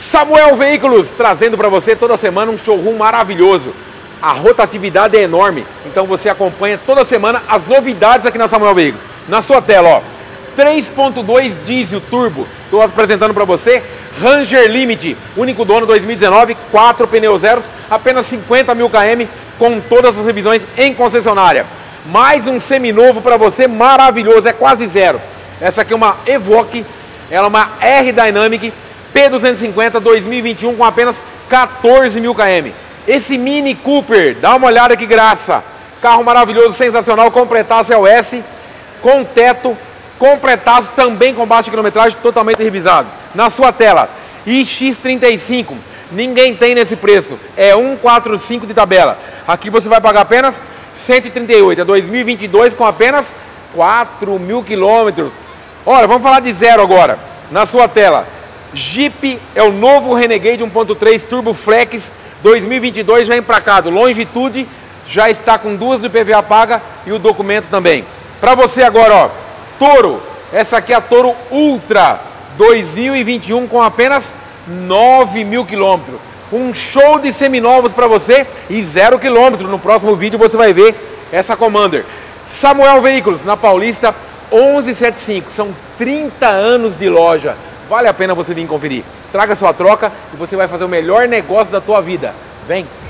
Samuel Veículos, trazendo para você toda semana um showroom maravilhoso. A rotatividade é enorme, então você acompanha toda semana as novidades aqui na Samuel Veículos. Na sua tela, ó, 3.2 diesel turbo, estou apresentando para você, Ranger Limite, único dono 2019, 4 pneus zeros, apenas 50 mil km, com todas as revisões em concessionária. Mais um seminovo para você, maravilhoso, é quase zero. Essa aqui é uma Evoque, ela é uma R-Dynamic P250 2021 com apenas 14 mil km. Esse Mini Cooper, dá uma olhada que graça. Carro maravilhoso, sensacional, completaço LS, com teto, completaço também com baixa quilometragem, totalmente revisado. Na sua tela, iX35, ninguém tem nesse preço, é 145 de tabela. Aqui você vai pagar apenas 138, é 2022 com apenas 4 mil quilômetros. Olha, vamos falar de zero agora. Na sua tela, Jeep é o novo Renegade 1.3 Turbo Flex 2022 já emplacado. Longitude já está com 2 do IPVA paga e o documento também. Para você agora, ó, Toro. Essa aqui é a Toro Ultra 2021 com apenas 9 mil quilômetros. Um show de seminovos para você e 0 quilômetro. No próximo vídeo você vai ver essa Commander. Samuel Veículos, na Paulista 1175. São 30 anos de loja. Vale a pena você vir conferir. Traga sua troca e você vai fazer o melhor negócio da tua vida. Vem!